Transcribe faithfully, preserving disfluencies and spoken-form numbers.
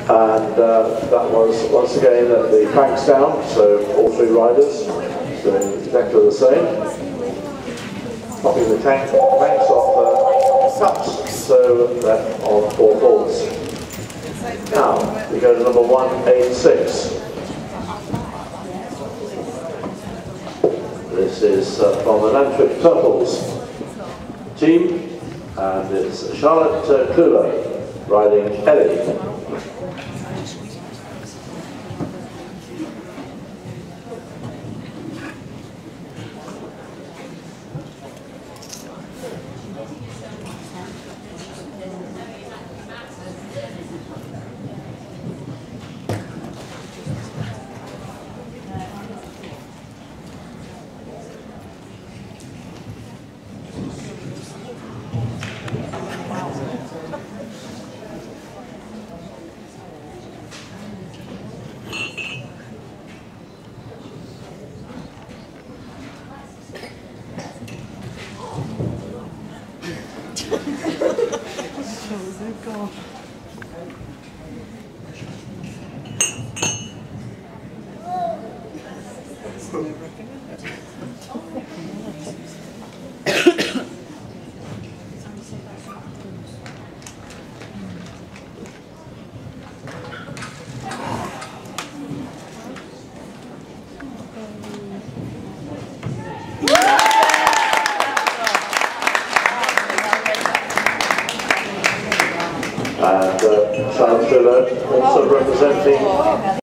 And uh, that was once again at the cranks down, so all three riders doing exactly the same. Popping the tank, cranks off uh, cups, so they're on four fours. Now we go to number one eight six. This is uh, from the Nantwich Turtles team, and it's Charlotte uh, Kluler riding Ellie. And uh, Charlotte Kluler also representing